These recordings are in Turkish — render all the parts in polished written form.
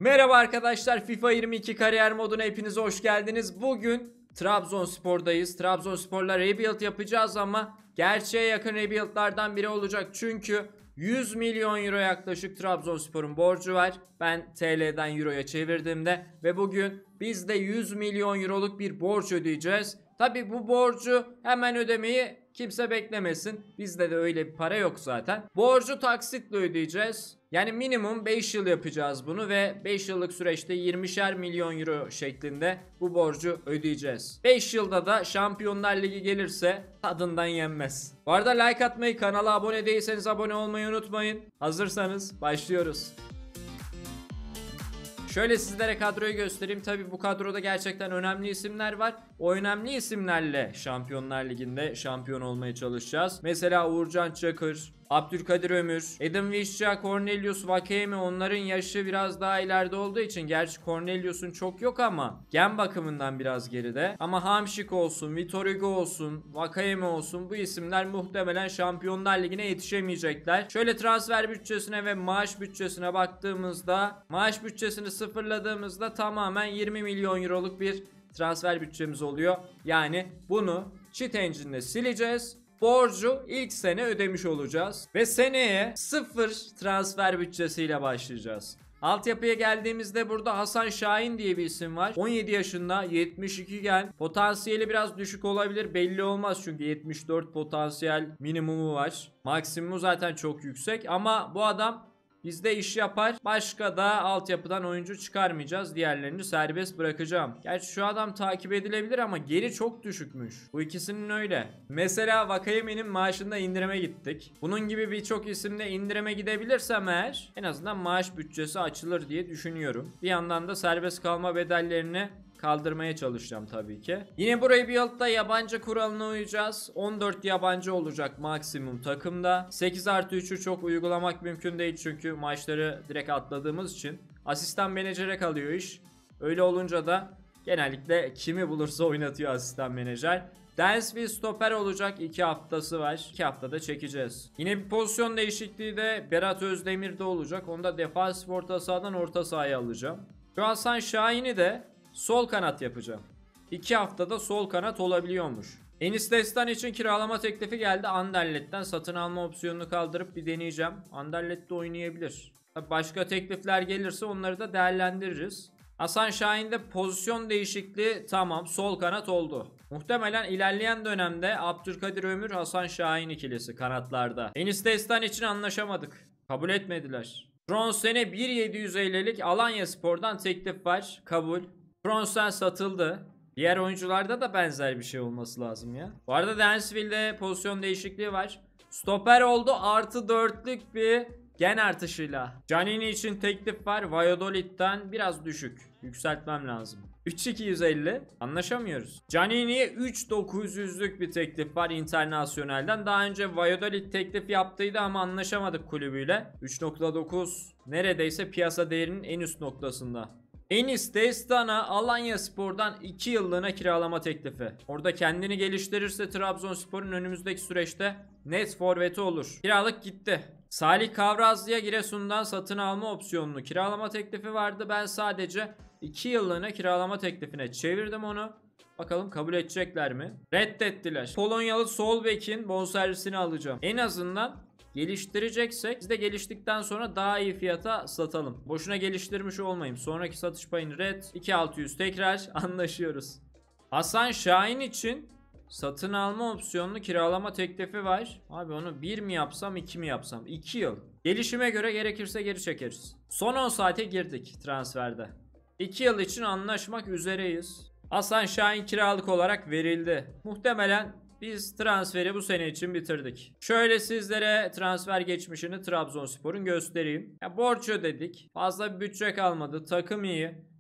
Merhaba arkadaşlar, FIFA 22 kariyer moduna hepiniz hoş geldiniz. Bugün Trabzonspor'dayız. Trabzonspor'la rebuild yapacağız ama gerçeğe yakın rebuild'lardan biri olacak. Çünkü 100 milyon euro yaklaşık Trabzonspor'un borcu var. Ben TL'den euroya çevirdiğimde ve bugün biz de 100 milyon euroluk bir borç ödeyeceğiz. Tabi bu borcu hemen ödemeyi kimse beklemesin. Bizde de öyle bir para yok zaten. Borcu taksitle ödeyeceğiz. Yani minimum 5 yıl yapacağız bunu ve 5 yıllık süreçte 20'şer milyon euro şeklinde bu borcu ödeyeceğiz. 5 yılda da Şampiyonlar Ligi gelirse tadından yenmez. Bu arada like atmayı, kanala abone değilseniz abone olmayı unutmayın. Hazırsanız başlıyoruz. Şöyle sizlere kadroyu göstereyim. Tabi bu kadroda gerçekten önemli isimler var. O önemli isimlerle Şampiyonlar Ligi'nde şampiyon olmaya çalışacağız. Mesela Uğurcan Çakır, Abdülkadir Ömür, Edin Visca, Cornelius, Vakayeme, onların yaşı biraz daha ileride olduğu için, gerçi Cornelius'un çok yok ama gen bakımından biraz geride. Ama Hamşik olsun, Vitor Hugo olsun, Vakayeme olsun, bu isimler muhtemelen Şampiyonlar Ligi'ne yetişemeyecekler. Şöyle transfer bütçesine ve maaş bütçesine baktığımızda, maaş bütçesini sıfırladığımızda tamamen 20 milyon euroluk bir transfer bütçemiz oluyor. Yani bunu cheat engine'le sileceğiz. Borcu ilk sene ödemiş olacağız. Ve seneye sıfır transfer bütçesiyle başlayacağız. Altyapıya geldiğimizde burada Hasan Şahin diye bir isim var. 17 yaşında, 72 gen. Potansiyeli biraz düşük olabilir, belli olmaz çünkü 74 potansiyel minimumu var. Maksimumu zaten çok yüksek ama bu adam bizde iş yapar. Başka da altyapıdan oyuncu çıkarmayacağız. Diğerlerini serbest bırakacağım. Gerçi şu adam takip edilebilir ama geri çok düşükmüş. Bu ikisinin öyle. Mesela Vakayeme'nin maaşında indirime gittik. Bunun gibi birçok isimde indirime gidebilirsem eğer en azından maaş bütçesi açılır diye düşünüyorum. Bir yandan da serbest kalma bedellerini kaldırmaya çalışacağım tabii ki. Yine burayı bir yılda yabancı kuralına uyacağız. 14 yabancı olacak maksimum takımda. 8+3'ü çok uygulamak mümkün değil çünkü maçları direkt atladığımız için. Asistan menajere kalıyor iş. Öyle olunca da genellikle kimi bulursa oynatıyor asistan menajer. Dansville stoper olacak, 2 haftası var. 2 haftada çekeceğiz. Yine bir pozisyon değişikliği de Berat Özdemir'de olacak. Onu da defansif orta sahadan orta sahaya alacağım. Şu Hasan Şahin'i de sol kanat yapacağım. 2 haftada sol kanat olabiliyormuş. Enis Destan için kiralama teklifi geldi. Anderlet'ten satın alma opsiyonunu kaldırıp bir deneyeceğim. Anderlet'te oynayabilir. Başka teklifler gelirse onları da değerlendiririz. Hasan Şahin'de pozisyon değişikliği tamam, sol kanat oldu. Muhtemelen ilerleyen dönemde Abdülkadir Ömür, Hasan Şahin ikilisi kanatlarda. Enis Destan için anlaşamadık. Kabul etmediler. Tronsen'e 1.750'lik Alanyaspor'dan teklif var. Kabul. Tronsen satıldı. Diğer oyuncularda da benzer bir şey olması lazım ya. Bu arada Dansville'de pozisyon değişikliği var. Stoper oldu, +4'lük bir gen artışıyla. Canini için teklif var. Valladolid'den biraz düşük. Yükseltmem lazım. 3.250. Anlaşamıyoruz. Canini'ye 3.900'lük bir teklif var Internasyonel'den. Daha önce Valladolid teklif yaptıydı ama anlaşamadık kulübüyle. 3.9 neredeyse piyasa değerinin en üst noktasında. Enis Destan'a Alanyaspor'dan 2 yıllığına kiralama teklifi. Orada kendini geliştirirse Trabzonspor'un önümüzdeki süreçte net forveti olur. Kiralık gitti. Salih Kavrazlı'ya Giresun'dan satın alma opsiyonlu kiralama teklifi vardı. Ben sadece 2 yıllığına kiralama teklifine çevirdim onu. Bakalım kabul edecekler mi? Reddettiler. Polonyalı sol bekin bonservisini alacağım. En azından geliştireceksek biz de geliştikten sonra daha iyi fiyata satalım. Boşuna geliştirmiş olmayayım. Sonraki satış payını red. 2.600 tekrar anlaşıyoruz. Hasan Şahin için satın alma opsiyonlu kiralama teklifi var. Abi onu 1 mi yapsam 2 mi yapsam? 2 yıl. Gelişime göre gerekirse geri çekeriz. Son 10 saate girdik transferde. 2 yıl için anlaşmak üzereyiz. Hasan Şahin kiralık olarak verildi. Muhtemelen biz transferi bu sene için bitirdik. Şöyle sizlere transfer geçmişini Trabzonspor'un göstereyim. Borç ödedik. Fazla bir bütçe kalmadı. Takım iyi.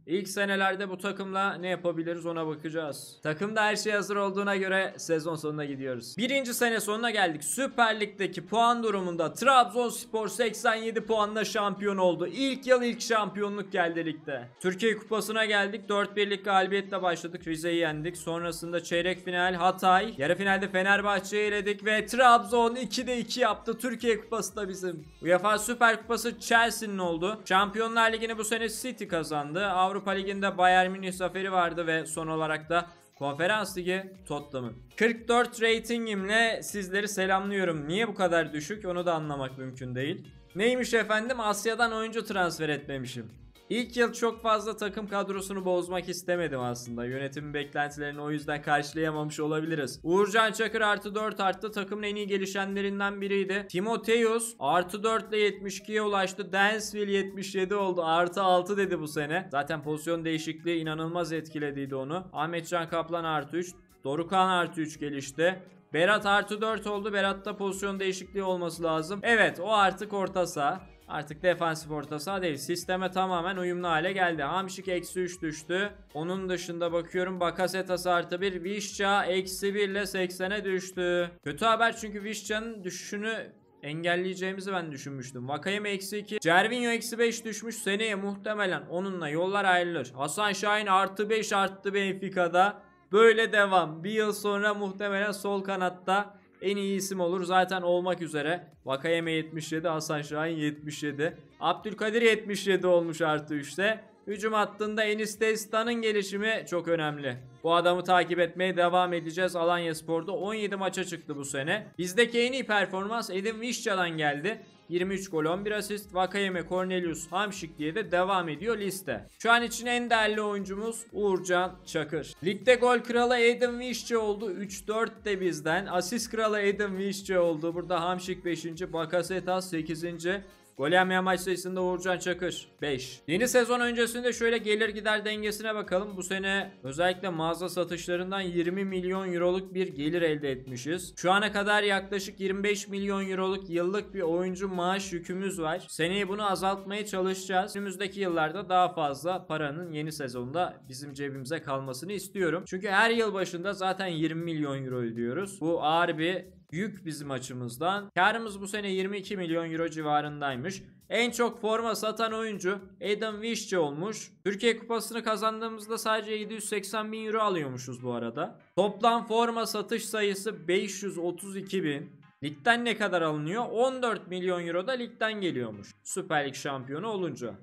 İlk senelerde bu takımla ne yapabiliriz ona bakacağız. Takımda her şey hazır olduğuna göre sezon sonuna gidiyoruz. Birinci sene sonuna geldik. Süper Lig'deki puan durumunda Trabzonspor 87 puanla şampiyon oldu. İlk yıl ilk şampiyonluk geldi ligde. Türkiye Kupası'na geldik. 4-1'lik galibiyetle başladık. Rize'yi yendik. Sonrasında çeyrek final Hatay. Yarı finalde Fenerbahçe'yi eledik ve Trabzon 2'de 2 yaptı. Türkiye Kupası da bizim. UEFA Süper Kupası Chelsea'nin oldu. Şampiyonlar Ligi'ni bu sene City kazandı. Avrupa Ligi'nde Bayern Münih zaferi vardı ve son olarak da Konferans Ligi Tottenham'ın. 44 ratingimle sizleri selamlıyorum. Niye bu kadar düşük onu da anlamak mümkün değil. Neymiş efendim? Asya'dan oyuncu transfer etmemişim. İlk yıl çok fazla takım kadrosunu bozmak istemedim aslında. Yönetimin beklentilerini o yüzden karşılayamamış olabiliriz. Uğurcan Çakır artı 4 arttı. Takımın en iyi gelişenlerinden biriydi. Timotheus artı 4 ile 72'ye ulaştı. Dansville 77 oldu. Artı 6 dedi bu sene. Zaten pozisyon değişikliği inanılmaz etkilediydi onu. Ahmetcan Kaplan artı 3. Dorukhan artı 3 gelişti. Berat artı 4 oldu. Berat'ta pozisyon değişikliği olması lazım. Evet, o artık orta saha. Artık defansif orta saha değil. Sisteme tamamen uyumlu hale geldi. Hamşik eksi 3 düştü. Onun dışında bakıyorum Bakasetas artı 1. Vişça eksi 1 ile 80'e düştü. Kötü haber çünkü Vişça'nın düşüşünü engelleyeceğimizi ben düşünmüştüm. Vakayeme eksi 2. Cervinho eksi 5 düşmüş. Seneye muhtemelen onunla yollar ayrılır. Hasan Şahin artı 5 arttı Benfica'da. Böyle devam. Bir yıl sonra muhtemelen sol kanatta en iyi isim olur. Zaten olmak üzere. Vakayeme 77, Hasan Şahin 77. Abdülkadir 77 olmuş artı 3'te. Hücum hattında Enis Destan'ın gelişimi çok önemli. Bu adamı takip etmeye devam edeceğiz. Alanyaspor'da 17 maça çıktı bu sene. Bizdeki en iyi performans Edin Vişça'dan geldi. 23 gol 11 asist. Vakayeme, Cornelius, Hamşik diye de devam ediyor liste. Şu an için en değerli oyuncumuz Uğurcan Çakır. Ligde gol kralı Edin Vişça oldu. 3-4 de bizden. Asist kralı Edin Vişça oldu. Burada Hamşik 5. Bakasetas 8. Gol yemeyen maç sayısında Uğurcan Çakır 5. Yeni sezon öncesinde şöyle gelir gider dengesine bakalım. Bu sene özellikle mağaza satışlarından 20 milyon euroluk bir gelir elde etmişiz. Şu ana kadar yaklaşık 25 milyon euroluk yıllık bir oyuncu maaş yükümüz var. Seneye bunu azaltmaya çalışacağız. Önümüzdeki yıllarda daha fazla paranın yeni sezonda bizim cebimize kalmasını istiyorum. Çünkü her yıl başında zaten 20 milyon euro ödüyoruz. Bu ağır bir yük bizim açımızdan. Karımız bu sene 22 milyon euro civarındaymış. En çok forma satan oyuncu Edin Vişça olmuş. Türkiye Kupası'nı kazandığımızda sadece 780 bin euro alıyormuşuz bu arada. Toplam forma satış sayısı 532 bin. Ligden ne kadar alınıyor? 14 milyon euro da ligden geliyormuş. Süper Lig şampiyonu olunca.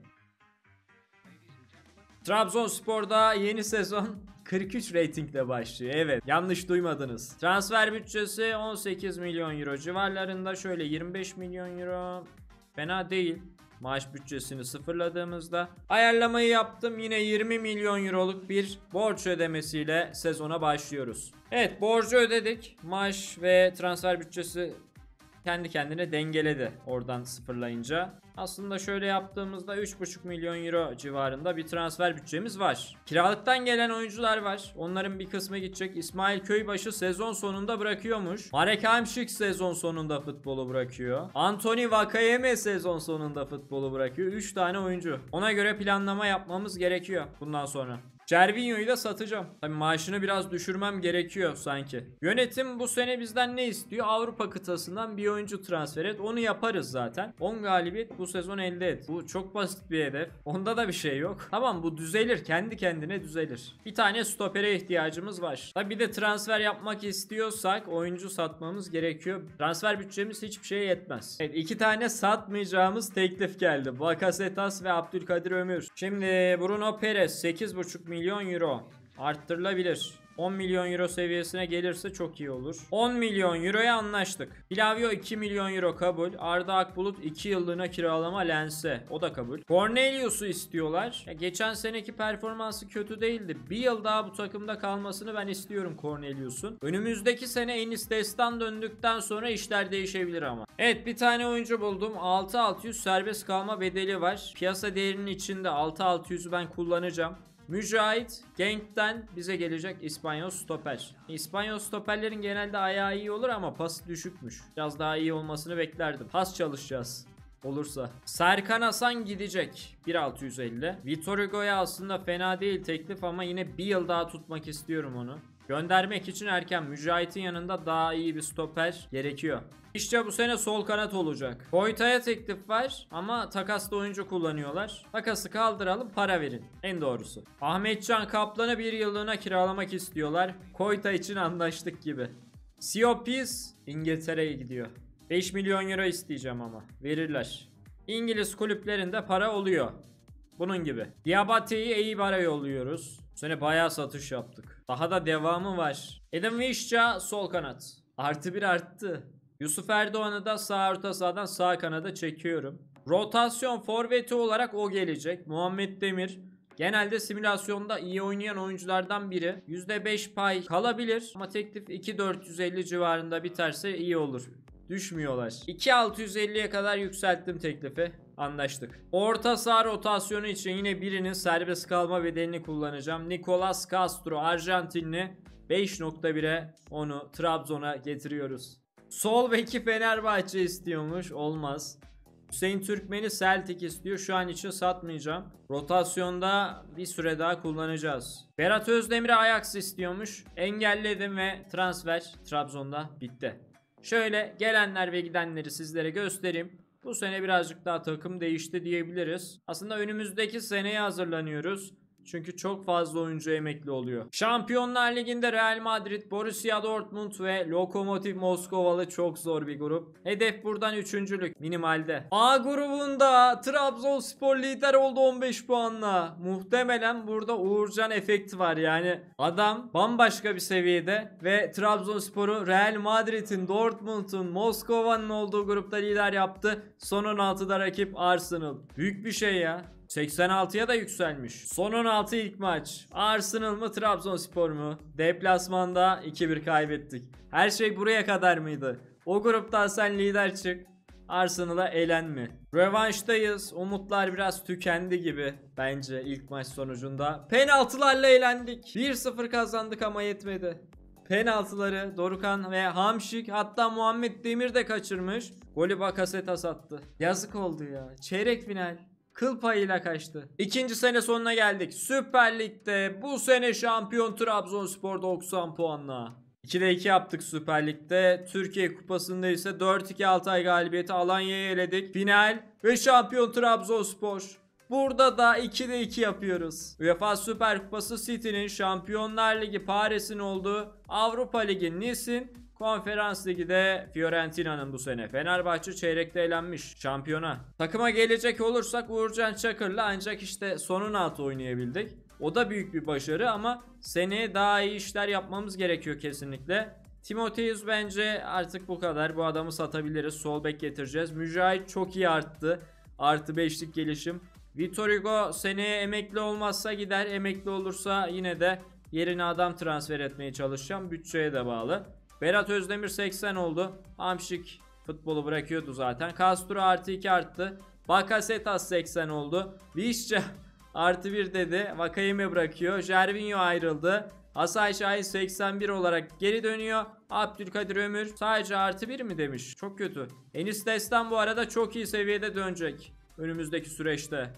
Trabzonspor'da yeni sezon 43 ratingle başlıyor. Evet, yanlış duymadınız. Transfer bütçesi 18 milyon euro civarlarında. Şöyle 25 milyon euro fena değil. Maaş bütçesini sıfırladığımızda ayarlamayı yaptım. Yine 20 milyon euroluk bir borç ödemesiyle sezona başlıyoruz. Evet, borcu ödedik. Maaş ve transfer bütçesi kendi kendine dengeledi oradan sıfırlayınca. Aslında şöyle yaptığımızda 3,5 milyon euro civarında bir transfer bütçemiz var. Kiralıktan gelen oyuncular var. Onların bir kısmı gidecek. İsmail Köybaşı sezon sonunda bırakıyormuş. Marek Hamšík sezon sonunda futbolu bırakıyor. Anthony Vakayeme sezon sonunda futbolu bırakıyor. 3 tane oyuncu. Ona göre planlama yapmamız gerekiyor bundan sonra. Cervinho'yu da satacağım. Tabii maaşını biraz düşürmem gerekiyor sanki. Yönetim bu sene bizden ne istiyor? Avrupa kıtasından bir oyuncu transfer et. Onu yaparız zaten. 10 galibiyet bu sezon elde et. Bu çok basit bir hedef. Onda da bir şey yok. Tamam, bu düzelir. Kendi kendine düzelir. Bir tane stopere ihtiyacımız var. Tabii bir de transfer yapmak istiyorsak oyuncu satmamız gerekiyor. Transfer bütçemiz hiçbir şeye yetmez. Evet, 2 tane satmayacağımız teklif geldi. Bakasetas ve Abdülkadir Ömür. Şimdi Bruno Perez 8,5 milyon euro arttırılabilir. 10 milyon euro seviyesine gelirse çok iyi olur. 10 milyon euroya anlaştık. Flavio 2 milyon euro kabul. Arda Akbulut 2 yıllığına kiralama Lens'e. O da kabul. Cornelius'u istiyorlar. Ya geçen seneki performansı kötü değildi. Bir yıl daha bu takımda kalmasını ben istiyorum Cornelius'un. Önümüzdeki sene Enis Destan döndükten sonra işler değişebilir ama. Evet, bir tane oyuncu buldum. 6.600 serbest kalma bedeli var. Piyasa değerinin içinde 6.600'ü ben kullanacağım. Mücahit Genk'ten bize gelecek İspanyol stoper. İspanyol stoperlerin genelde ayağı iyi olur ama pası düşükmüş. Biraz daha iyi olmasını beklerdim. Pas çalışacağız. olursa. Serkan Hasan gidecek 1.650. Vitor Hugo'ya aslında fena değil teklif ama yine bir yıl daha tutmak istiyorum onu. Göndermek için erken. Mücahit'in yanında daha iyi bir stoper gerekiyor. İşte bu sene sol kanat olacak. Koyta'ya teklif var ama takaslı oyuncu kullanıyorlar. Takası kaldıralım, para verin. En doğrusu. Ahmetcan Kaplan'ı bir yıllığına kiralamak istiyorlar. Koyta için anlaştık gibi. Siopis İngiltere'ye gidiyor. 5 milyon euro isteyeceğim ama verirler. İngiliz kulüplerinde para oluyor. Bunun gibi. Diabate'yi Eibar'a yolluyoruz. Bu sene bayağı satış yaptık. Daha da devamı var. Edin Visca sol kanat. Artı bir arttı. Yusuf Erdoğan'ı da sağ orta sahadan sağ kanada çekiyorum. Rotasyon forveti olarak o gelecek. Muhammed Demir. Genelde simülasyonda iyi oynayan oyunculardan biri. %5 pay kalabilir ama teklif 2.450 civarında biterse iyi olur. Düşmüyorlar. 2.650'ye kadar yükselttim teklifi. Anlaştık. Orta saha rotasyonu için yine birinin serbest kalma bedelini kullanacağım. Nicolas Castro Arjantinli 5.1'e onu Trabzon'a getiriyoruz. Sol beki Fenerbahçe istiyormuş. Olmaz. Hüseyin Türkmen'i Celtic istiyor. Şu an için satmayacağım. Rotasyonda bir süre daha kullanacağız. Berat Özdemir'i Ajax istiyormuş. Engelledim ve transfer Trabzon'da bitti. Şöyle gelenler ve gidenleri sizlere göstereyim. Bu sene birazcık daha takım değişti diyebiliriz. Aslında önümüzdeki seneye hazırlanıyoruz. Çünkü çok fazla oyuncu emekli oluyor. Şampiyonlar Ligi'nde Real Madrid, Borussia Dortmund ve Lokomotiv Moskovalı çok zor bir grup. Hedef buradan üçüncülük minimalde. A grubunda Trabzonspor lider oldu 15 puanla. Muhtemelen burada Uğurcan efekti var yani. Adam bambaşka bir seviyede ve Trabzonspor'u Real Madrid'in, Dortmund'un, Moskova'nın olduğu grupta lider yaptı. Son 16'da rakip Arsenal. Büyük bir şey ya. 86'ya da yükselmiş. Son 16 ilk maç. Arsenal mı Trabzonspor mu? Deplasmanda 2-1 kaybettik. Her şey buraya kadar mıydı? O gruptan sen lider çık. Arsenal'a elenme. Rövanştayız. Umutlar biraz tükendi gibi bence ilk maç sonucunda. Penaltılarla elendik. 1-0 kazandık ama yetmedi. Penaltıları Dorukhan ve Hamşik, hatta Muhammed Demir de kaçırmış. Golü Bakasetas attı. Yazık oldu ya. Çeyrek final. Kıl payıyla kaçtı. İkinci sene sonuna geldik. Süper Lig'de bu sene şampiyon Trabzonspor 90 puanla. 2'de 2 yaptık Süper Lig'de. Türkiye Kupası'nda ise 4-2 Altay galibiyeti Alanya'yı eledik. Final ve şampiyon Trabzonspor. Burada da 2'de 2 yapıyoruz. UEFA Süper Kupası City'nin, Şampiyonlar Ligi Paris'in olduğu, Avrupa Ligi Nice'in, Konferans Ligi de Fiorentina'nın bu sene. Fenerbahçe çeyrekte elenmiş şampiyona. Takıma gelecek olursak Uğurcan Çakır'la ancak işte sonun altı oynayabildik. O da büyük bir başarı ama seneye daha iyi işler yapmamız gerekiyor kesinlikle. Timotheus bence artık bu kadar. Bu adamı satabiliriz. Sol bek getireceğiz. Mücahit çok iyi arttı. Artı 5'lik gelişim. Vitor Hugo seneye emekli olmazsa gider. Emekli olursa yine de yerine adam transfer etmeye çalışacağım. Bütçeye de bağlı. Berat Özdemir 80 oldu. Hamşik futbolu bırakıyordu zaten. Castro artı 2 arttı. Bakasetas 80 oldu. Visca artı 1 dedi. Vakayeme bırakıyor. Jervinho ayrıldı. Hasan Şahin 81 olarak geri dönüyor. Abdülkadir Ömür sadece artı 1 mi demiş. Çok kötü. Enis Destan bu arada çok iyi seviyede dönecek önümüzdeki süreçte.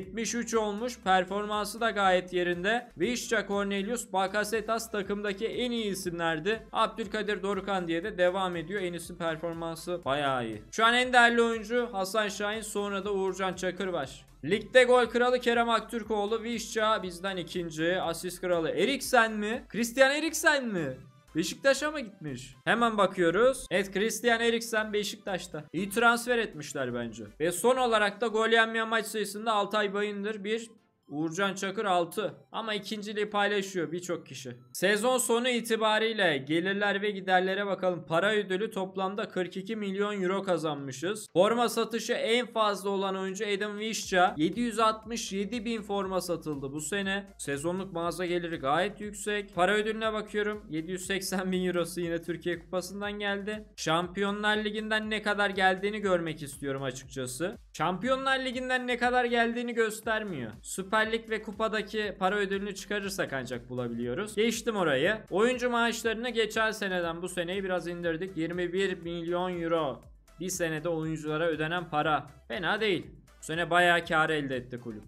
73 olmuş. Performansı da gayet yerinde. Visca, Cornelius, Bakasetas takımdaki en iyi isimlerdi. Abdülkadir Dorukhan diye de devam ediyor. Enis'in performansı bayağı iyi. Şu an en değerli oyuncu Hasan Şahin, sonra da Uğurcan Çakır var. Ligde gol kralı Kerem Aktürkoğlu. Visca bizden ikinci. Asist kralı Eriksen mi? Christian Eriksen mi? Beşiktaş'a mı gitmiş? Hemen bakıyoruz. Evet, Christian Eriksen Beşiktaş'ta. İyi transfer etmişler bence. Ve son olarak da gol yenmeyen maç sayısında Altay Bayındır 1, Uğurcan Çakır 6. Ama ikinciliği paylaşıyor birçok kişi. Sezon sonu itibariyle gelirler ve giderlere bakalım. Para ödülü toplamda 42 milyon euro kazanmışız. Forma satışı en fazla olan oyuncu Edin Visca. 767 bin forma satıldı bu sene. Sezonluk mağaza geliri gayet yüksek. Para ödülüne bakıyorum. 780 bin eurosu yine Türkiye Kupası'ndan geldi. Şampiyonlar Ligi'nden ne kadar geldiğini görmek istiyorum açıkçası. Şampiyonlar Ligi'nden ne kadar geldiğini göstermiyor. Süper Lig ve kupadaki para ödülünü çıkarırsak ancak bulabiliyoruz. Geçtim orayı. Oyuncu maaşlarını geçen seneden bu seneyi biraz indirdik. 21 milyon euro Bir senede oyunculara ödenen para. Fena değil. Bu sene bayağı kar elde etti kulüp.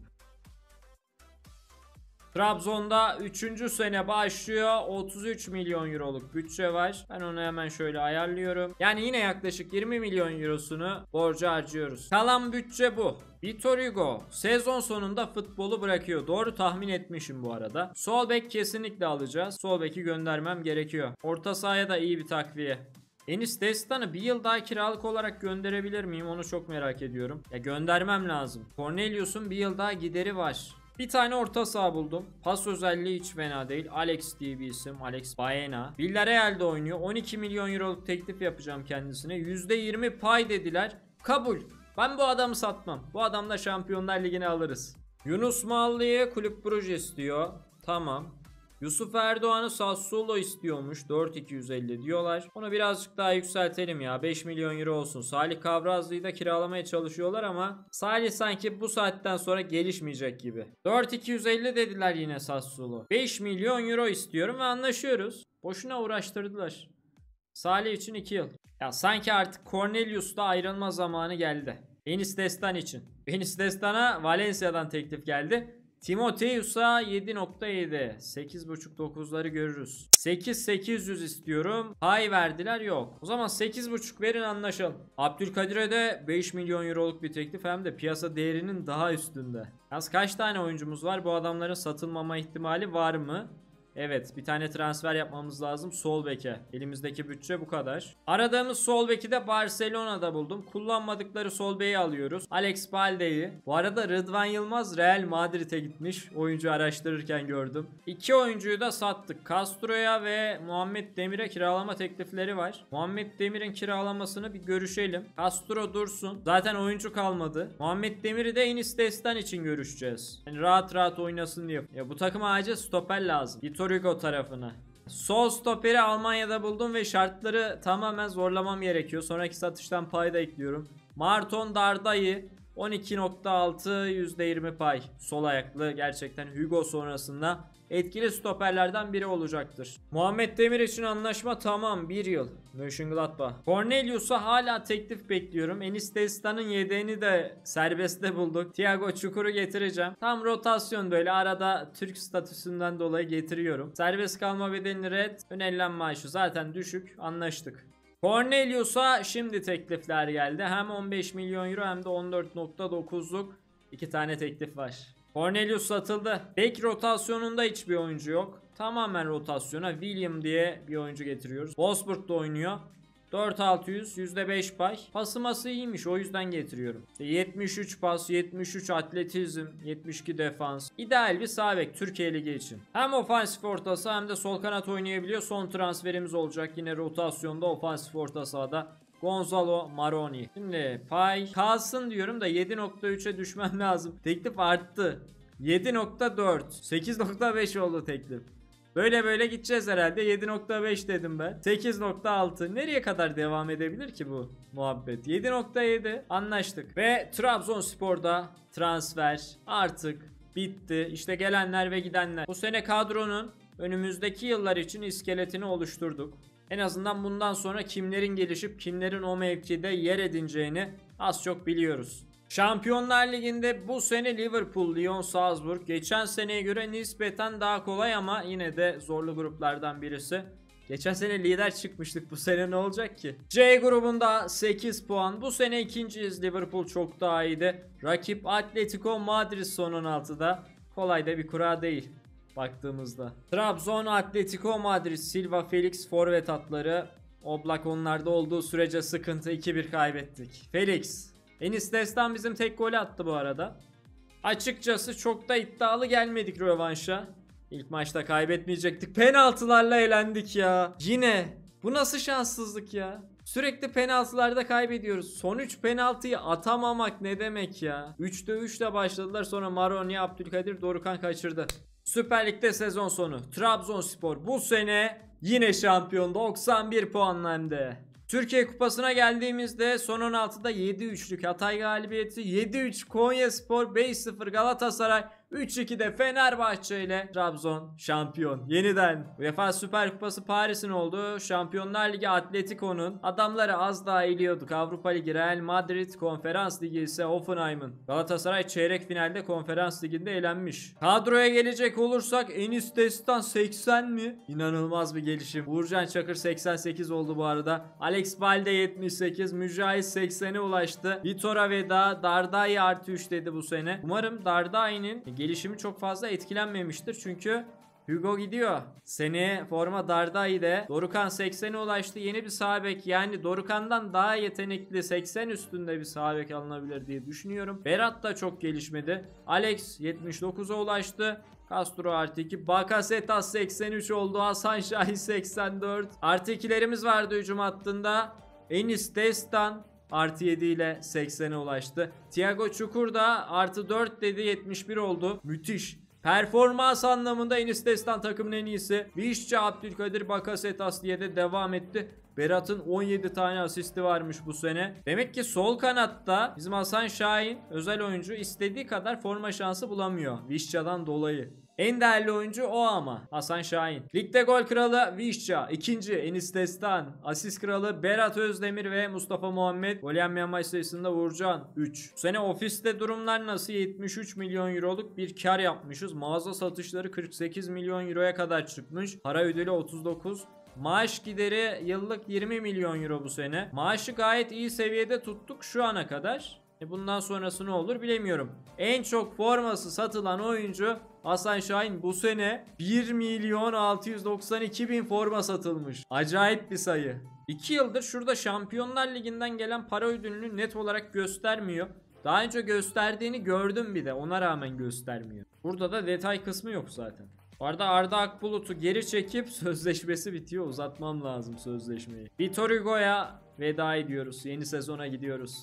Trabzon'da 3. sene başlıyor. 33 milyon euroluk bütçe var. Ben onu hemen şöyle ayarlıyorum. Yani yine yaklaşık 20 milyon eurosunu borca harcıyoruz. Kalan bütçe bu. Vitor Hugo sezon sonunda futbolu bırakıyor. Doğru tahmin etmişim bu arada. Sol bek kesinlikle alacağız. Sol beki göndermem gerekiyor. Orta sahaya da iyi bir takviye. Enis Destan'ı bir yıl daha kiralık olarak gönderebilir miyim? Onu çok merak ediyorum. Ya göndermem lazım. Cornelius'un bir yıl daha gideri var. Bir tane orta saha buldum. Pas özelliği hiç fena değil. Alex diye bir isim. Alex Baena. Villarreal'de oynuyor. 12 milyon euroluk teklif yapacağım kendisine. %20 pay dediler. Kabul. Ben bu adamı satmam. Bu adamla Şampiyonlar Ligi'ni alırız. Yunus Mallı'ya kulüp proje istiyor. Tamam. Yusuf Erdoğan'ı Sassuolo istiyormuş. 4.250 diyorlar. Onu birazcık daha yükseltelim ya. 5 milyon euro olsun. Salih Kavrazlı'yı da kiralamaya çalışıyorlar ama Salih sanki bu saatten sonra gelişmeyecek gibi. 4.250 dediler yine Sassuolo. 5 milyon euro istiyorum ve anlaşıyoruz. Boşuna uğraştırdılar. Salih için 2 yıl. Ya sanki artık Cornelius'ta ayrılma zamanı geldi. Enis Destan için. Enis Destan'a Valencia'dan teklif geldi. Timotheus'a 7.7. 8.5-9'ları görürüz. 8.800 istiyorum. Pay verdiler, yok. O zaman 8.5 verin, anlaşalım. Abdülkadir'e de 5 milyon euroluk bir teklif, hem de piyasa değerinin daha üstünde. Yalnız kaç tane oyuncumuz var? Bu adamların satılmama ihtimali var mı? Evet, bir tane transfer yapmamız lazım sol beke. Elimizdeki bütçe bu kadar. Aradığımız sol beki de Barcelona'da buldum. Kullanmadıkları sol beyi alıyoruz. Alex Balde'yi. Bu arada Rıdvan Yılmaz Real Madrid'e gitmiş. Oyuncu araştırırken gördüm. 2 oyuncuyu da sattık. Castro'ya ve Muhammed Demir'e kiralama teklifleri var. Muhammed Demir'in kiralamasını bir görüşelim. Castro dursun. Zaten oyuncu kalmadı. Muhammed Demir'i de Enis Destan için görüşeceğiz. Yani rahat rahat oynasın diye. Ya bu takıma acil stoper lazım. Vitor Hugo tarafına. Sol stoperi Almanya'da buldum ve şartları tamamen zorlamam gerekiyor. Sonraki satıştan pay da ekliyorum. Marton Dardai 12.6 %20 pay. Sol ayaklı, gerçekten Hugo sonrasında etkili stoperlerden biri olacaktır. Muhammed Demir için anlaşma tamam, 1 yıl. Mönchengladbach. Cornelius'a hala teklif bekliyorum. Enis Destan'ın yedeğini de serbestte bulduk. Thiago Çukur'u getireceğim. Tam rotasyon, böyle arada Türk statüsünden dolayı getiriyorum. Serbest kalma bedelini red. Önerilen maaşı zaten düşük. Anlaştık. Cornelius'a şimdi teklifler geldi. Hem 15 milyon euro hem de 14.9'luk 2 tane teklif var. Cornelius satıldı. Bek rotasyonunda hiçbir oyuncu yok. Tamamen rotasyona William diye bir oyuncu getiriyoruz. Wolfsburg'da oynuyor. 4600 %5 pay. Pasıması iyiymiş, o yüzden getiriyorum. 73 pas, 73 atletizm, 72 defans. İdeal bir sağ bek Türkiye Ligi için. Hem ofansif ortası hem de sol kanat oynayabiliyor. Son transferimiz olacak yine rotasyonda ofansif orta sahada. Gonzalo Maroni. Şimdi pay kalsın diyorum da 7.3'e düşmem lazım. Teklif arttı. 7.4. 8.5 oldu teklif. Böyle böyle gideceğiz herhalde. 7.5 dedim ben. 8.6. Nereye kadar devam edebilir ki bu muhabbet? 7.7. Anlaştık. Ve Trabzonspor'da transfer artık bitti. İşte gelenler ve gidenler. Bu sene kadronun önümüzdeki yıllar için iskeletini oluşturduk. En azından bundan sonra kimlerin gelişip kimlerin o mevkide yer edineceğini az çok biliyoruz. Şampiyonlar Ligi'nde bu sene Liverpool, Lyon, Salzburg. Geçen seneye göre nispeten daha kolay ama yine de zorlu gruplardan birisi. Geçen sene lider çıkmıştık, bu sene ne olacak ki? C grubunda 8 puan. Bu sene ikinciyiz. Liverpool çok daha iyiydi. Rakip Atletico Madrid son 16'da. Kolay da bir kura değil baktığımızda. Trabzon, Atletico Madrid, Silva, Felix forvet hatları. Oblak onlarda olduğu sürece sıkıntı. 2-1 kaybettik. Felix. Enis Destan bizim tek golü attı bu arada. Açıkçası çok da iddialı gelmedik rövanşa. İlk maçta kaybetmeyecektik. Penaltılarla elendik ya. Yine. Bu nasıl şanssızlık ya? Sürekli penaltılarda kaybediyoruz. Son 3 penaltıyı atamamak ne demek ya? 3'te 3'le başladılar, sonra Maroni, Abdülkadir, Dorukhan kaçırdı. Süper Lig'de sezon sonu Trabzonspor bu sene yine şampiyon, 91 puanla hem de. Türkiye Kupası'na geldiğimizde son 16'da 7-3'lük Hatay galibiyeti, 7-3 Konyaspor, 5-0 Galatasaray, 3-2'de Fenerbahçe ile Trabzon şampiyon. Yeniden UEFA Süper Kupası Paris'in olduğu, Şampiyonlar Ligi Atletico'nun, adamları az daha eliyorduk. Avrupa Ligi Real Madrid, Konferans Ligi ise Hoffenheim'ın. Galatasaray çeyrek finalde Konferans Ligi'nde elenmiş. Kadroya gelecek olursak Enis Destan 80 mi? İnanılmaz bir gelişim. Uğurcan Çakır 88 oldu bu arada. Alex Balde 78, Mücahit 80'e ulaştı. Vitora Veda, Dardai artı 3 dedi bu sene. Umarım Dardai'nin gelişimi çok fazla etkilenmemiştir. Çünkü Hugo gidiyor. Seneye forma Dardai'de. Dorukhan 80'e ulaştı. Yeni bir sağ bek, yani Dorukhan'dan daha yetenekli 80 üstünde bir sağ bek alınabilir diye düşünüyorum. Berat da çok gelişmedi. Alex 79'a ulaştı. Castro artı 2. Bakasetas 83 oldu. Hasan Şahin 84. Artı 2'lerimiz vardı hücum hattında. Enis Destan artı 7 ile 80'e ulaştı. Thiago Çukur da artı 4 dedi, 71 oldu. Müthiş. Performans anlamında Enis Destan takımın en iyisi. Vişça, Abdülkadir, Bakasetas diye de devam etti. Berat'ın 17 tane asisti varmış bu sene. Demek ki sol kanatta bizim Hasan Şahin, özel oyuncu, istediği kadar forma şansı bulamıyor Vişça'dan dolayı. En değerli oyuncu o ama Hasan Şahin. Ligde gol kralı Vişça, ikinci Enis Destan, asist kralı Berat Özdemir ve Mustafa Muhammed. Gol yenmeyen maç sayısında Uğurcan 3. Bu sene ofiste durumlar nasıl? 73 milyon euroluk bir kar yapmışız. Mağaza satışları 48 milyon euroya kadar çıkmış. Para ödülü 39. Maaş gideri yıllık 20 milyon euro bu sene. Maaşı gayet iyi seviyede tuttuk şu ana kadar. Bundan sonrası ne olur bilemiyorum. En çok forması satılan oyuncu Hasan Şahin. Bu sene 1 milyon 692 bin forma satılmış. Acayip bir sayı. 2 yıldır şurada Şampiyonlar Ligi'nden gelen para ödülünü net olarak göstermiyor. Daha önce gösterdiğini gördüm, bir de ona rağmen göstermiyor. Burada da detay kısmı yok zaten. Bu arada Arda Akbulut'u geri çekip sözleşmesi bitiyor. Uzatmam lazım sözleşmeyi. Vitor Hugo'ya veda ediyoruz. Yeni sezona gidiyoruz.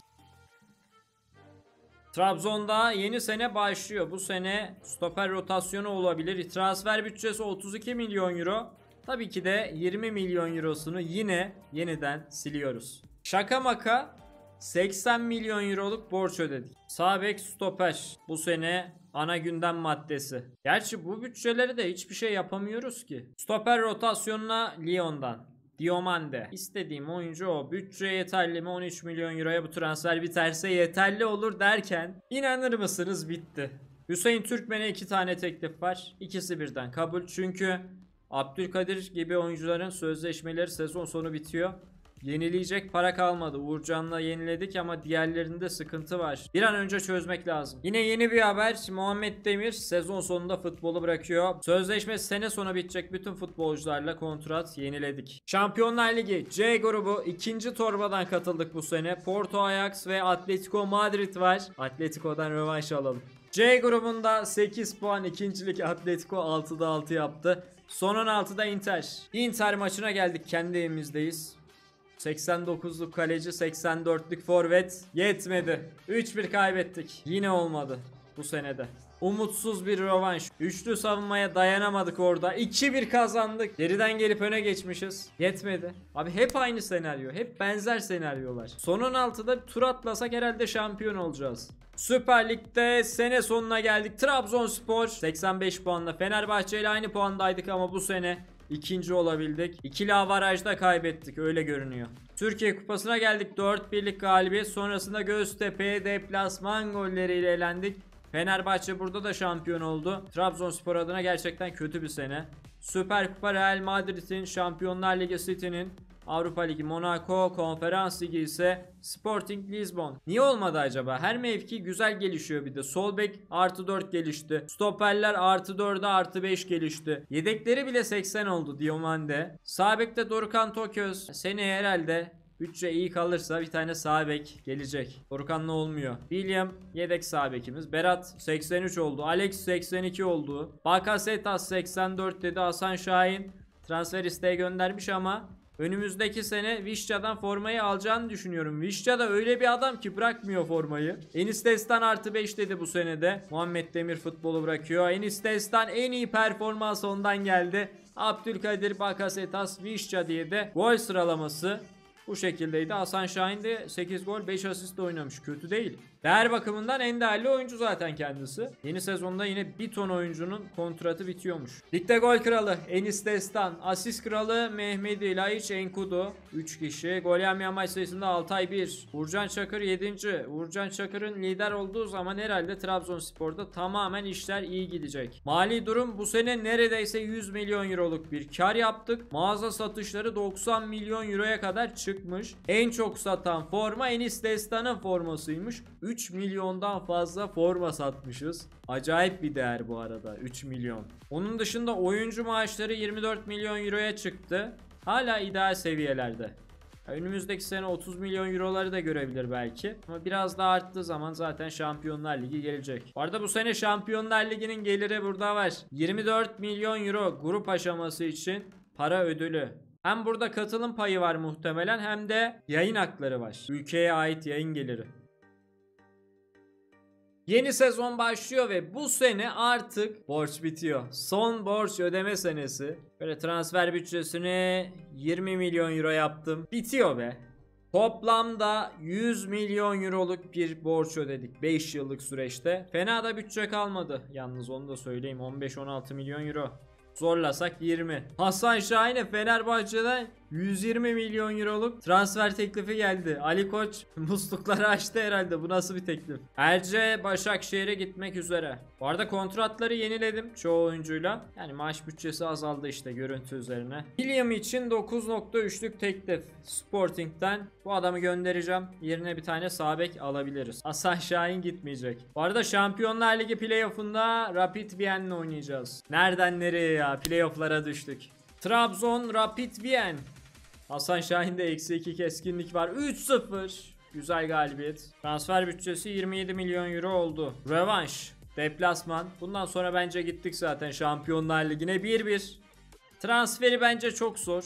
Trabzon'da yeni sene başlıyor. Bu sene stoper rotasyonu olabilir. Transfer bütçesi 32 milyon euro. Tabii ki de 20 milyon eurosunu yeniden siliyoruz. Şaka maka 80 milyon euroluk borç ödedik. Sağ bek, stoper bu sene ana gündem maddesi. Gerçi bu bütçeleri de hiçbir şey yapamıyoruz ki. Stoper rotasyonuna Lyon'dan Diomande. İstediğim oyuncu o. Bütçe yeterli mi? 13 milyon euroya bu transfer biterse yeterli olur derken inanır mısınız, bitti. Hüseyin Türkmen'e 2 tane teklif var. İkisi birden kabul. Çünkü Abdülkadir gibi oyuncuların sözleşmeleri sezon sonu bitiyor. Yenileyecek para kalmadı. Uğurcan'la yeniledik ama diğerlerinde sıkıntı var. Bir an önce çözmek lazım. Yine yeni bir haber. Muhammed Demir sezon sonunda futbolu bırakıyor. Sözleşme sene sonu bitecek. Bütün futbolcularla kontrat yeniledik. Şampiyonlar Ligi C grubu ikinci torbadan katıldık bu sene. Porto, Ajax ve Atletico Madrid var. Atletico'dan rövanş alalım. C grubunda 8 puan ikincilik Atletico 6'da 6 yaptı. Son 16'da Inter. Inter maçına geldik. Kendi evimizdeyiz. 89'luk kaleci, 84'lük forvet yetmedi. 3-1 kaybettik. Yine olmadı bu senede. Umutsuz bir rövanş. Üçlü savunmaya dayanamadık orada. 2-1 kazandık. Geriden gelip öne geçmişiz. Yetmedi. Abi hep aynı senaryo. Hep benzer senaryolar. Son 16'da tur atlasak herhalde şampiyon olacağız. Süper Lig'de sene sonuna geldik. Trabzonspor 85 puanla Fenerbahçe ile aynı puandaydık ama bu sene İkinci olabildik. İkili avarajda kaybettik, öyle görünüyor. Türkiye Kupası'na geldik. 4-1'lik galibiyet sonrasında Göztepe'ye deplasman golleriyle elendik. Fenerbahçe burada da şampiyon oldu. Trabzonspor adına gerçekten kötü bir sene. Süper Kupa Real Madrid'in, Şampiyonlar Ligi City'nin, Avrupa Ligi Monaco, Konferans Ligi ise Sporting Lisbon. Niye olmadı acaba? Her mevki güzel gelişiyor bir de. Sol bek artı 4 gelişti. Stoperler artı 4'e artı 5 gelişti. Yedekleri bile 80 oldu Diomande. Sağ bekte Dorukhan Toköz. Seneye herhalde bütçe iyi kalırsa bir tane sağ bek gelecek. Dorukhan'la olmuyor. William yedek sağ bekimiz. Berat 83 oldu. Alex 82 oldu. Bakasetas 84 dedi. Hasan Şahin transfer isteği göndermiş ama önümüzdeki sene Vişça'dan formayı alacağını düşünüyorum. Vişça da öyle bir adam ki bırakmıyor formayı. Enis Destan artı 5 dedi bu senede. Muhammed Demir futbolu bırakıyor. Enis Destan en iyi performans ondan geldi. Abdülkadir, Bakasetas, Vişça diye de gol sıralaması bu şekildeydi. Hasan Şahin de 8 gol 5 asistle oynamış. Kötü değil. Değer bakımından en değerli oyuncu zaten kendisi. Yeni sezonda yine bir ton oyuncunun kontratı bitiyormuş. Ligde gol kralı Enis Destan, asist kralı Mehmedi Laiç Enkudu 3 kişi. Gol yemeyen maç sayısında Altay 1. Uğurcan Çakır 7. Uğurcan Çakır'ın lider olduğu zaman herhalde Trabzonspor'da tamamen işler iyi gidecek. Mali durum bu sene neredeyse 100 milyon euroluk bir kar yaptık. Mağaza satışları 90 milyon euroya kadar çıkmış. En çok satan forma Enis Destan'ın formasıymış. 3 milyondan fazla forma satmışız. Acayip bir değer bu arada, 3 milyon. Onun dışında oyuncu maaşları 24 milyon euroya çıktı. Hala ideal seviyelerde. Önümüzdeki sene 30 milyon euroları da görebilir belki. Ama biraz daha arttığı zaman zaten Şampiyonlar Ligi gelecek. Bu arada bu sene Şampiyonlar Ligi'nin geliri burada var. 24 milyon euro grup aşaması için para ödülü. Hem burada katılım payı var muhtemelen, hem de yayın hakları var. Ülkeye ait yayın geliri. Yeni sezon başlıyor ve bu sene artık borç bitiyor. Son borç ödeme senesi. Böyle transfer bütçesini 20 milyon euro yaptım. Bitiyor be. Toplamda 100 milyon euroluk bir borç ödedik 5 yıllık süreçte. Fena da bütçe kalmadı. Yalnız onu da söyleyeyim, 15-16 milyon euro. Zorlasak 20. Hasan Şahin'e Fenerbahçe'den 120 milyon euroluk transfer teklifi geldi. Ali Koç muslukları açtı herhalde. Bu nasıl bir teklif? Erce Başakşehir'e gitmek üzere. Bu arada kontratları yeniledim çoğu oyuncuyla. Yani maaş bütçesi azaldı işte görüntü üzerine. William için 9.3'lük teklif Sporting'den. Bu adamı göndereceğim. Yerine bir tane sağ bek alabiliriz. Hasan Şahin gitmeyecek. Bu arada Şampiyonlar Ligi playoff'unda Rapid Vien'le oynayacağız. Nereden nereye ya? Playoff'lara düştük. Trabzon Rapid Wien. Hasan Şahin'de -2 keskinlik var. 3-0. Güzel galibiyet. Transfer bütçesi 27 milyon euro oldu. Rövanş. Deplasman. Bundan sonra bence gittik zaten Şampiyonlar Ligi'ne. 1-1. Transferi bence çok zor.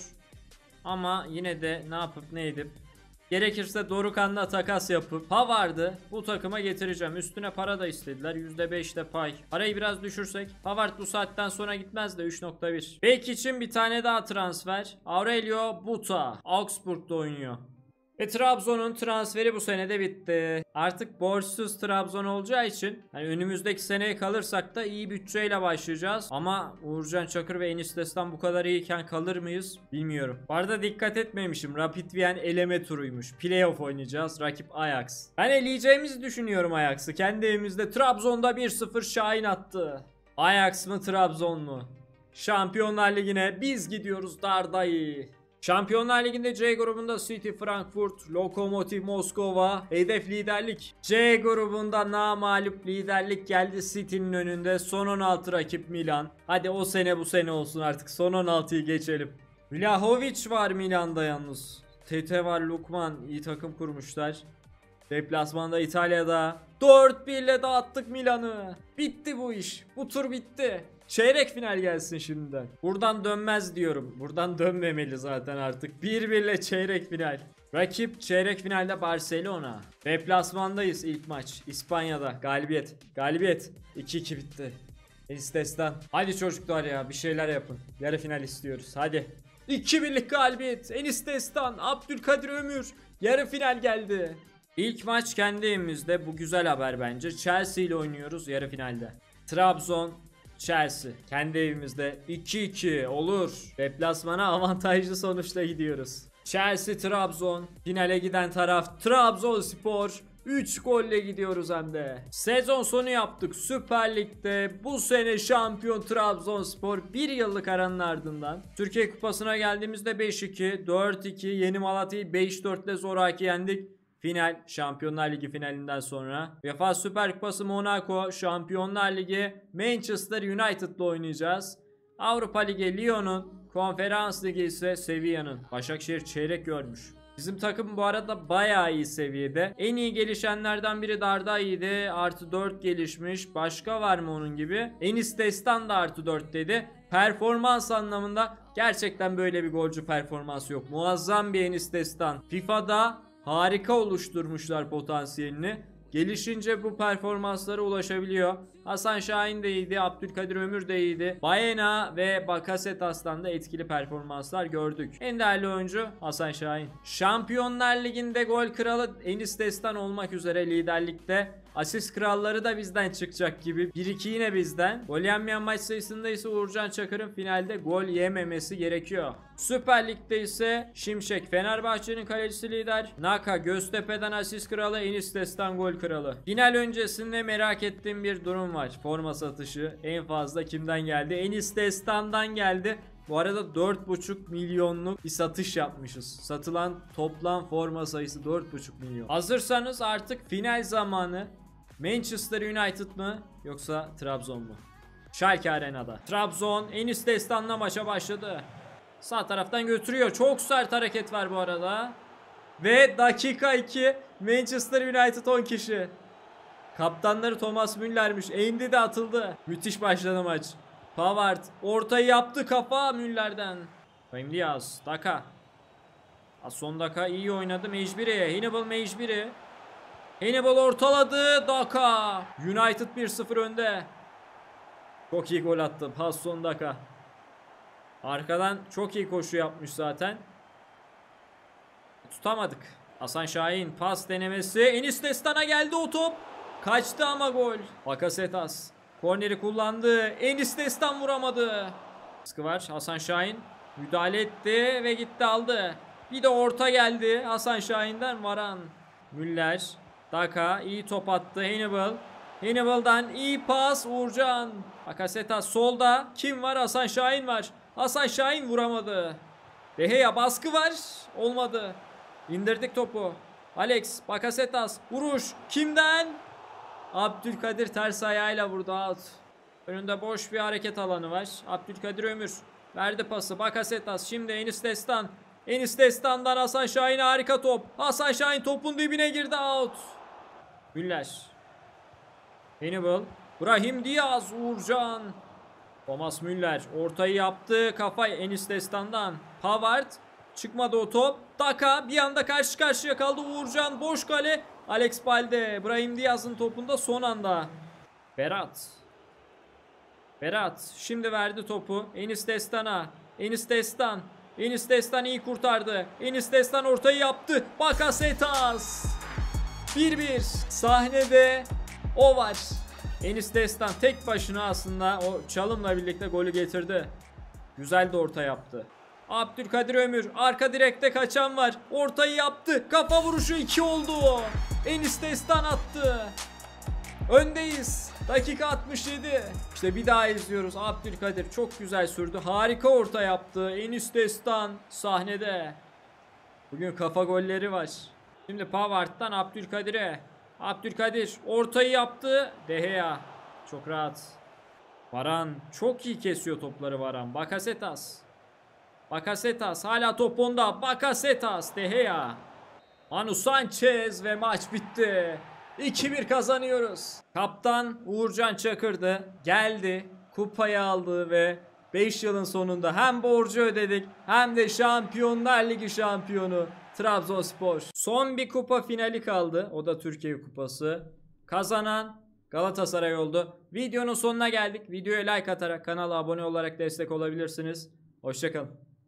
Ama yine de ne yapıp ne edip, gerekirse Dorukhan'la takas yapıp Pavard'ı bu takıma getireceğim. Üstüne para da istediler. %5'te pay. Parayı biraz düşürsek Pavard bu saatten sonra gitmez de 3.1. Bek için bir tane daha transfer. Aurelio Buta. Augsburg'da oynuyor. Ve Trabzon'un transferi bu sene de bitti. Artık borçsuz Trabzon olacağı için yani önümüzdeki seneye kalırsak da iyi bütçeyle başlayacağız. Ama Uğurcan Çakır ve Enis Destan bu kadar iyiyken kalır mıyız bilmiyorum. Bu arada dikkat etmemişim. Rapid Wien eleme turuymuş. Playoff oynayacağız. Rakip Ajax. Ben eleyeceğimizi düşünüyorum Ajax'ı. Kendi evimizde Trabzon'da 1-0 Şahin attı. Ajax mı Trabzon mu? Şampiyonlar Ligi'ne biz gidiyoruz Dardai. Şampiyonlar Ligi'nde C grubunda City, Frankfurt, Lokomotiv Moskova, hedef liderlik. C grubunda namağlup liderlik geldi City'nin önünde. Son 16 rakip Milan. Hadi o sene bu sene olsun artık, son 16'yı geçelim. Vlahovic var Milan'da yalnız. Tete var, Lukman, iyi takım kurmuşlar. Deplasmanda İtalya'da 4-1 ile dağıttık Milan'ı. Bitti bu iş. Bu tur bitti. Çeyrek final gelsin şimdiden. Buradan dönmez diyorum. Buradan dönmemeli zaten artık. 1-1 ile çeyrek final. Rakip çeyrek finalde Barcelona. Deplasmandayız ilk maç. İspanya'da galibiyet. Galibiyet. 2-2 bitti. Enis Destan. Hadi çocuklar ya, bir şeyler yapın. Yarı final istiyoruz. Hadi. 2-1'lik galibiyet. Enis Destan, Abdülkadir Ömür. Yarı final geldi. İlk maç kendi evimizde. Bu güzel haber bence. Chelsea ile oynuyoruz yarı finalde. Trabzon Chelsea kendi evimizde 2-2 olur. Deplasmana avantajlı sonuçla gidiyoruz. Chelsea Trabzon, finale giden taraf Trabzonspor. 3 golle gidiyoruz hem de. Sezon sonu yaptık Süper Lig'de. Bu sene şampiyon Trabzonspor, bir yıllık aranın ardından. Türkiye Kupası'na geldiğimizde 5-2, 4-2, Yeni Malatya'yı 5-4 ile zoraki yendik. Final, Şampiyonlar Ligi finalinden sonra. UEFA Süper Kupası Monaco, Şampiyonlar Ligi Manchester United'la oynayacağız. Avrupa Ligi Lyon'un, Konferans Ligi ise Sevilla'nın. Başakşehir çeyrek görmüş. Bizim takım bu arada bayağı iyi seviyede. En iyi gelişenlerden biri Dardai'ydi. Artı 4 gelişmiş. Başka var mı onun gibi? Enis Destan da artı 4 dedi. Performans anlamında gerçekten böyle bir golcü performansı yok. Muazzam bir Enis Destan. FIFA'da harika oluşturmuşlar potansiyelini. Gelişince bu performanslara ulaşabiliyor. Hasan Şahin de iyiydi. Abdülkadir Ömür de iyiydi. Baena ve Bakasetas'tan da etkili performanslar gördük. En değerli oyuncu Hasan Şahin. Şampiyonlar Ligi'nde gol kralı Enis Destan olmak üzere liderlikte. Asist kralları da bizden çıkacak gibi. 1-2 yine bizden. Gol yenmeyen maç sayısında ise Uğurcan Çakır'ın finalde gol yememesi gerekiyor. Süper Lig'de ise Şimşek Fenerbahçe'nin kalecisi lider. Naka Göztepe'den asist kralı, Enis Destan gol kralı. Final öncesinde merak ettiğim bir durum var. Forma satışı en fazla kimden geldi? Enis Destan'dan geldi. Bu arada 4,5 milyonluk bir satış yapmışız. Satılan toplam forma sayısı 4,5 milyon. Hazırsanız artık final zamanı. Manchester United mı yoksa Trabzon mu? Schalke Arena'da. Trabzon Enis Destan'la maça başladı. Sağ taraftan götürüyor. Çok sert hareket var bu arada. Ve dakika 2 Manchester United 10 kişi. Kaptanları Thomas Müller'miş. Endi de atıldı. Müthiş başladı maç. Pavard ortayı yaptı, kafa Müller'den. Brahim Diaz, Daka. Son Daka iyi oynadı. Mecbiri, Hannibal Mecbiri. Hannibal ortaladı, Daka. United 1-0 önde. Çok iyi gol attı. Pas son Daka. Arkadan çok iyi koşu yapmış zaten. Tutamadık. Hasan Şahin pas denemesi. Enis Destan'a geldi o top. Kaçtı ama gol. Bakasetas. Korneri kullandı. Enis Destan vuramadı. Baskı var. Hasan Şahin müdahale etti ve gitti aldı. Bir de orta geldi Hasan Şahin'den. Varan. Müller. Daka iyi top attı. Hannibal. Hannibal'dan iyi pas. Uğurcan. Bakasetas solda. Kim var? Hasan Şahin var. Hasan Şahin vuramadı. De Gea baskı var. Olmadı. İndirdik topu. Alex. Bakasetas. Vuruş. Kimden? Abdülkadir ters ayağıyla vurdu, out. Önünde boş bir hareket alanı var. Abdülkadir Ömür verdi pası. Bakasetas şimdi Enis Destan. Enis Destan'dan Hasan Şahin'e harika top. Hasan Şahin topun dibine girdi, out. Müller. Hannibal. Brahim Diaz. Uğurcan. Thomas Müller ortayı yaptı. Kafayı Enis Destan'dan. Pavard. Çıkmadı o top. Daka bir anda karşı karşıya kaldı. Uğurcan boş kale. Alex Balde, Brahim Diaz'ın topunda son anda. Berat şimdi verdi topu Enis Destan'a. Enis Destan. Enis Destan iyi kurtardı. Enis Destan ortayı yaptı. Bakasetas. 1-1. Sahnede o var. Enis Destan tek başına aslında o çalımla birlikte golü getirdi. Güzel de orta yaptı. Abdülkadir Ömür arka direkte kaçan var. Ortayı yaptı. Kafa vuruşu 2 oldu. Enis Destan attı. Öndeyiz. Dakika 67. İşte bir daha izliyoruz. Abdülkadir çok güzel sürdü. Harika orta yaptı. Enis Destan sahnede. Bugün kafa golleri var. Şimdi Pavard'dan Abdülkadir'e. Abdülkadir ortayı yaptı. De Gea. Çok rahat. Varan çok iyi kesiyor topları Varan. Bakasetas hala top onda. Bakasetas, De Gea. Manu Sanchez ve maç bitti. 2-1 kazanıyoruz. Kaptan Uğurcan Çakır'dı. Geldi, kupayı aldı ve 5 yılın sonunda hem borcu ödedik hem de Şampiyonlar Ligi şampiyonu Trabzonspor. Son bir kupa finali kaldı. O da Türkiye Kupası. Kazanan Galatasaray oldu. Videonun sonuna geldik. Videoya like atarak, kanala abone olarak destek olabilirsiniz. Hoşça kalın.